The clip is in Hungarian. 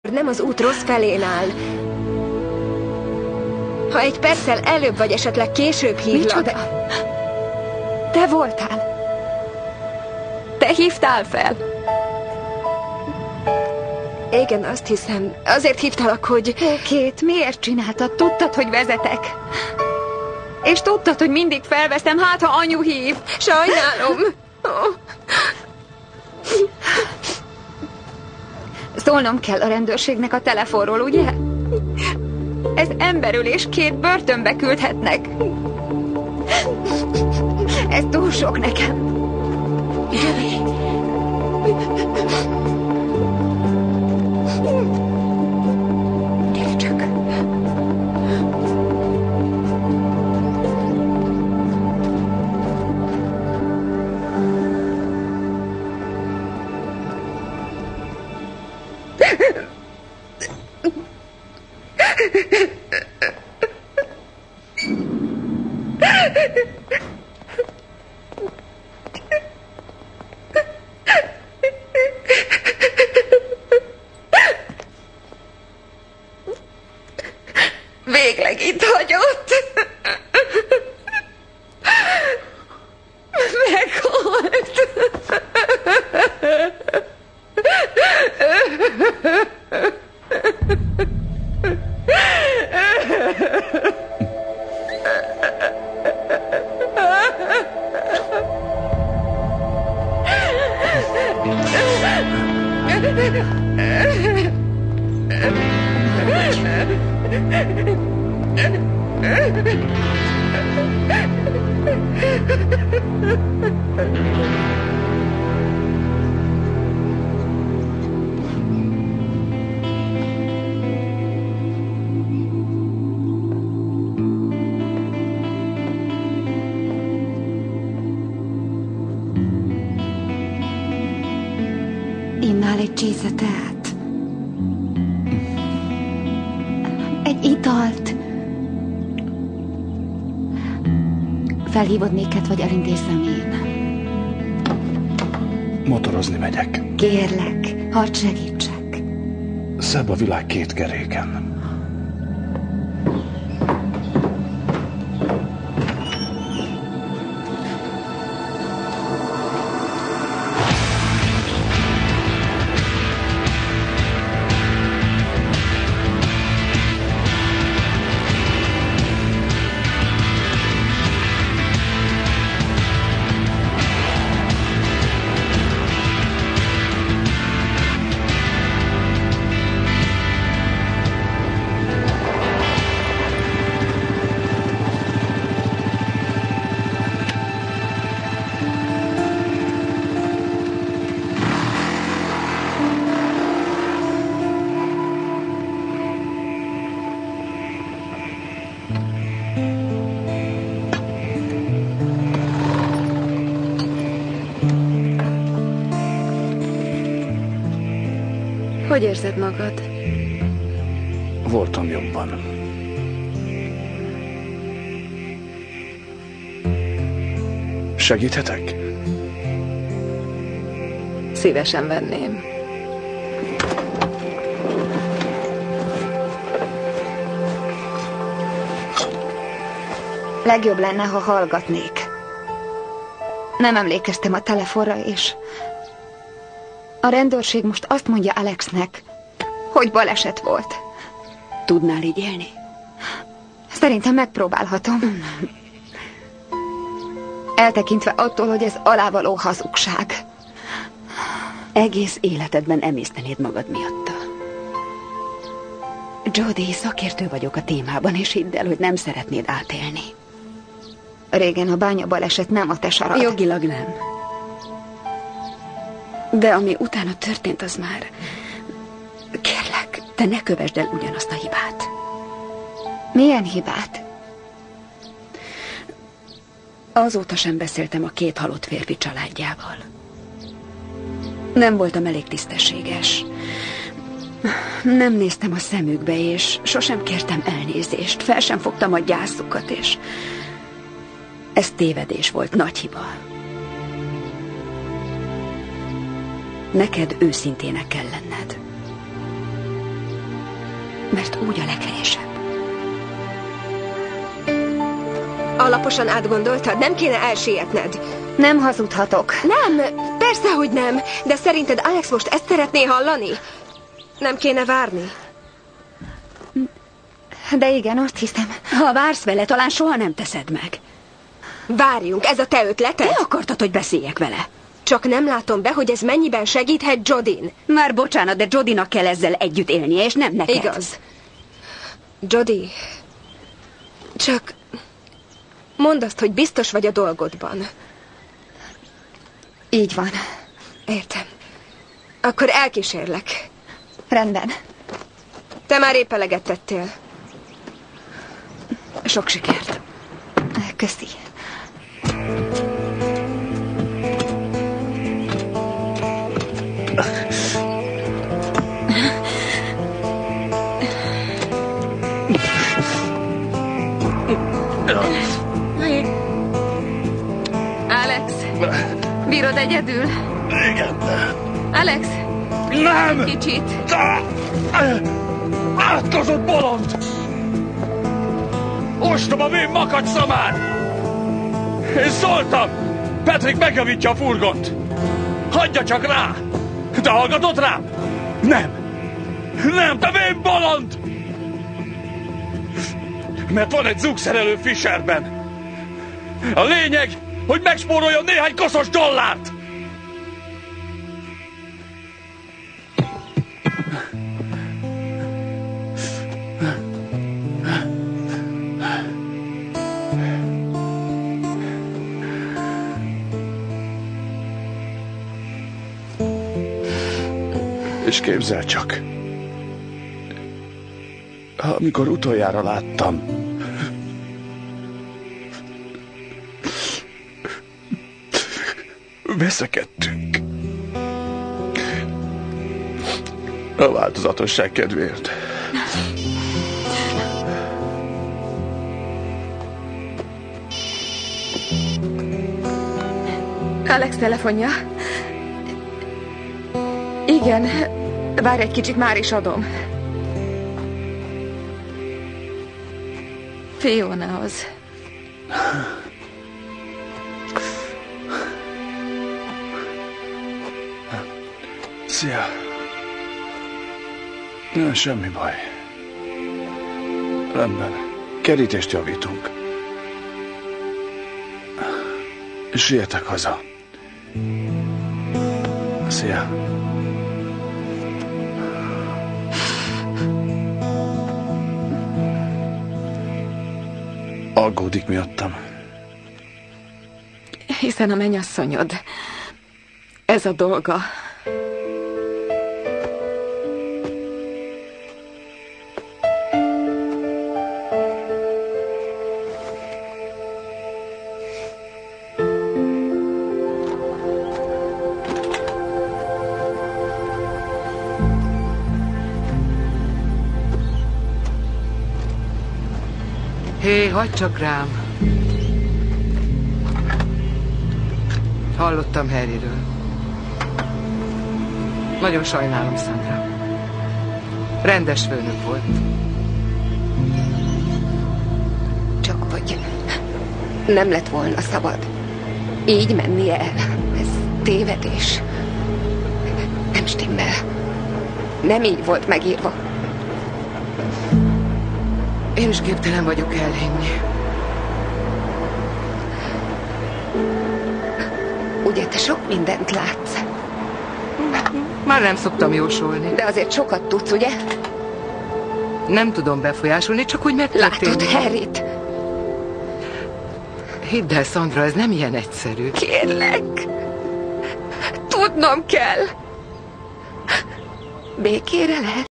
Nem az út rossz felén áll. Ha egy perccel előbb vagy esetleg később hívlak... Micsoda? Te voltál. Te hívtál fel. Igen, azt hiszem. Azért hívtalak, hogy... Kate, miért csináltad? Tudtad, hogy vezetek. És tudtad, hogy mindig felveszem, hát ha anyu hív. Sajnálom. Szólnom kell a rendőrségnek a telefonról, ugye? Ez emberölés, 2 börtönbe küldhetnek. Ez túl sok nekem. Gyere csak. Végleg itt hagyott. Meghalt. Innál egy csésze teát. Egy italt. Felhívod néket, vagy elintézem én? Motorozni megyek. Kérlek, hadd segítsek. Szebb a világ 2 keréken. Hogy érzed magad? Voltam jobban. Segíthetek? Szívesen venném. Legjobb lenne, ha hallgatnék. Nem emlékeztem a telefonra, és a rendőrség most azt mondja Alexnek, hogy baleset volt. Tudnál így élni? Szerintem megpróbálhatom. Eltekintve attól, hogy ez alávaló hazugság. Egész életedben emésztenéd magad miatta. Jody, szakértő vagyok a témában, és hidd el, hogy nem szeretnéd átélni. Régen a bánya baleset nem a te sarad. Jogilag nem. De ami utána történt, az már... Kérlek, te ne kövesd el ugyanazt a hibát. Milyen hibát? Azóta sem beszéltem a 2 halott férfi családjával. Nem voltam elég tisztességes. Nem néztem a szemükbe, és sosem kértem elnézést. Fel sem fogtam a gyászukat, és... ez tévedés volt, nagy hiba. Neked őszintének kell lenned. Mert úgy a leghelyesebb. Alaposan átgondoltad? Nem kéne elsietned. Nem hazudhatok. Nem, persze, hogy nem. De szerinted Alex most ezt szeretné hallani? Nem kéne várni. De igen, azt hiszem. Ha vársz vele, talán soha nem teszed meg. Várjunk, ez a te ötleted? Te akartad, hogy beszéljek vele. Csak nem látom be, hogy ez mennyiben segíthet Jodin. Már bocsánat, de Jodinak kell ezzel együtt élnie, és nem neked. Igaz. Jodi, csak mondd azt, hogy biztos vagy a dolgodban. Így van. Értem. Akkor elkísérlek. Rendben. Te már épp eleget tettél. Sok sikert. Köszi. Alex, bírod egyedül? Igen. Alex, Nem! kicsit. Átkozott bolond! Ostoba vén makacs szamár! Én szóltam! Patrick megjavítja a furgont! Hagyja csak rá! Te hallgatod rám? Nem! Nem, te vén bolond! Mert van egy zugszerelő Fisherben. A lényeg, hogy megspóroljon néhány koszos dollárt! És képzel csak, amikor utoljára láttam, veszekedtünk. A változatosság kedvéért. Alex telefonja. Igen, várj egy kicsit, már is adom. Fionához. Szia. Nem, semmi baj. Rendben. Kerítést javítunk. Sietek haza. Szia. Aggódik miattam. Hiszen a mennyasszonyod. Ez a dolga. Hé, hagyd csak rám. Hallottam Harryről. Nagyon sajnálom, Sandra. Rendes főnök volt. Csak hogy nem lett volna szabad így mennie el. Ez tévedés. Nem stimmel. Nem így volt megírva. Én is képtelen vagyok elhinni. Ugye te sok mindent látsz. Már nem szoktam jósolni. De azért sokat tudsz, ugye? Nem tudom befolyásolni, csak úgy megtörténik. Látod Harryt? Hidd el, Sandra, ez nem ilyen egyszerű. Kérlek. Tudnom kell. Békére lehet?